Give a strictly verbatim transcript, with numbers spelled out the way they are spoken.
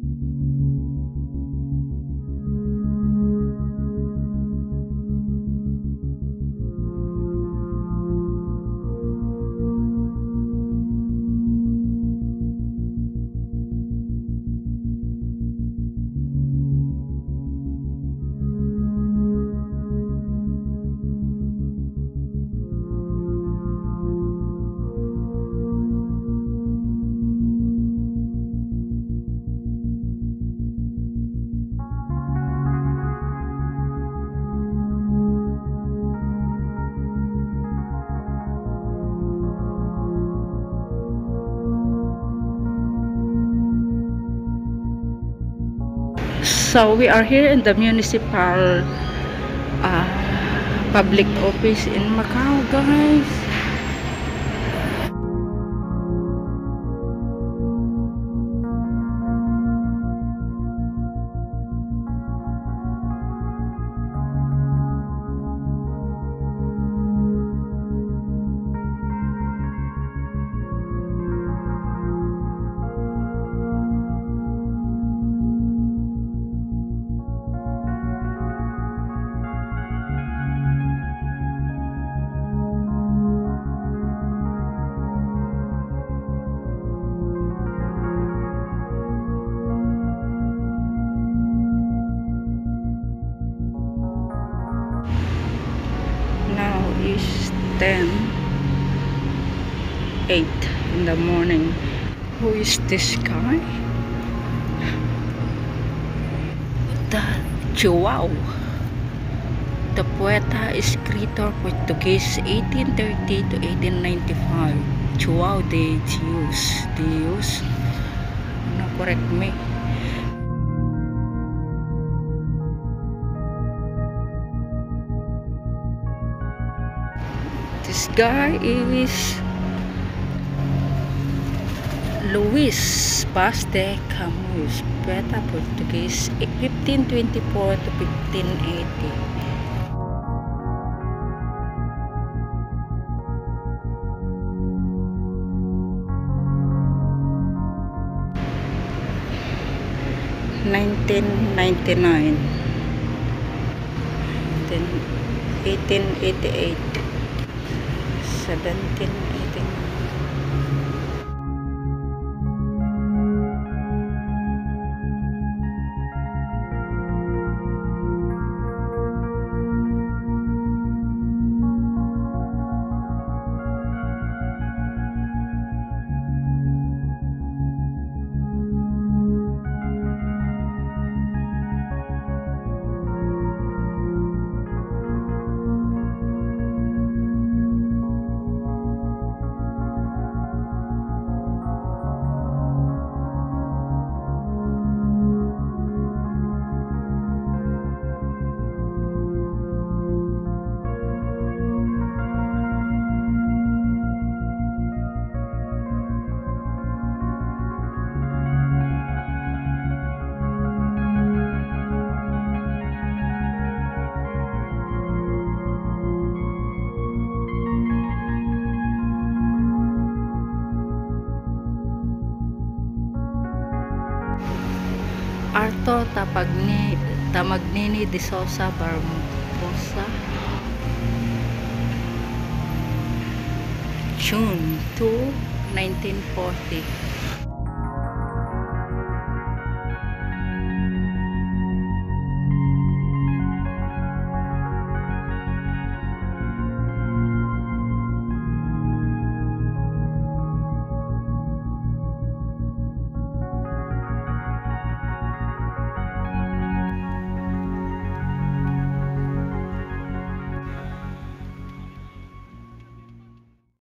So we are here in the municipal uh, public office in Macau, guys. Now is ten eight in the morning. Who is this guy? The D.Joào, the poeta, escritor, Portuguese, eighteen thirty to eighteen ninety-five. D.Joào, D.Joào. No, correct me. This guy is Luis Vaz de Camões, poeta Portuguese, fifteen twenty-four to fifteen eighty. nineteen ninety-nine, then eighteen eighty-eight, seventeen eighty-nine. Arto Tapagni Tamagnini de Sousa Barbosa, June second nineteen forty.